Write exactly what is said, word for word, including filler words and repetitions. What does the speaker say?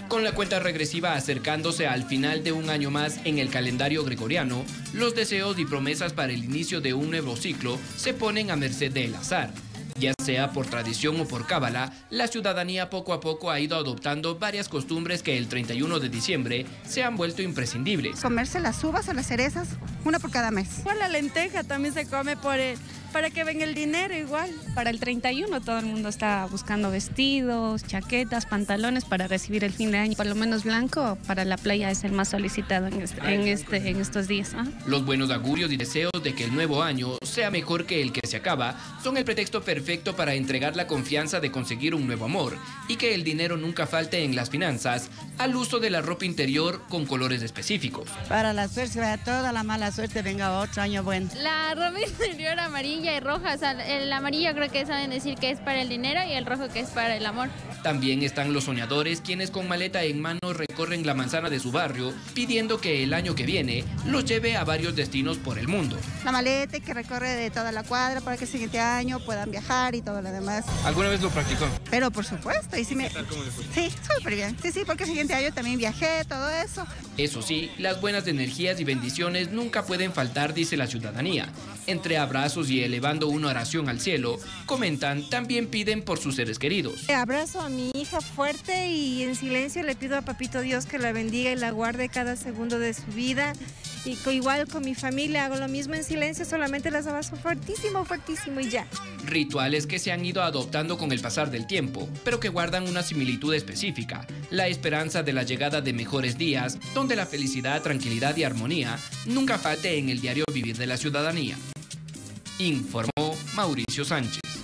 Con la cuenta regresiva acercándose al final de un año más en el calendario gregoriano, los deseos y promesas para el inicio de un nuevo ciclo se ponen a merced del azar. Ya sea por tradición o por cábala, la ciudadanía poco a poco ha ido adoptando varias costumbres que el treinta y uno de diciembre se han vuelto imprescindibles. Comerse las uvas o las cerezas, una por cada mes. Por la lenteja también se come por el, para que venga el dinero igual. Para el treinta y uno todo el mundo está buscando vestidos, chaquetas, pantalones para recibir el fin de año. Por lo menos blanco para la playa es el más solicitado en, este, en, este, en estos días. ¿Ah? Los buenos augurios y deseos de que el nuevo año sea mejor que el que se acaba son el pretexto perfecto para entregar la confianza de conseguir un nuevo amor y que el dinero nunca falte en las finanzas al uso de la ropa interior con colores específicos. Para la suerte, vaya toda la mala suerte, venga otro año bueno. La ropa interior amarilla y roja, o sea, el amarillo creo que saben decir que es para el dinero y el rojo que es para el amor. También están los soñadores, quienes con maleta en mano recorren la manzana de su barrio pidiendo que el año que viene los lleve a varios destinos por el mundo. La maleta que recorre de toda la cuadra para que el siguiente año puedan viajar y todo lo demás. ¿Alguna vez lo practicó? Pero por supuesto. Y sí, me... sí, súper bien. Sí, sí, porque el siguiente año también viajé, todo eso. Eso sí, las buenas energías y bendiciones nunca pueden faltar, dice la ciudadanía. Entre abrazos y elevando una oración al cielo, comentan, también piden por sus seres queridos. Abrazo a mi hija fuerte y en silencio le pido a Papito Dios que la bendiga y la guarde cada segundo de su vida. Y igual con mi familia hago lo mismo en silencio, solamente las abrazo fuertísimo, fuertísimo y ya. Rituales que se han ido adoptando con el pasar del tiempo, pero que guardan una similitud específica, la esperanza de la llegada de mejores días, donde la felicidad, tranquilidad y armonía nunca falte en el diario vivir de la ciudadanía. Informó Mauricio Sánchez.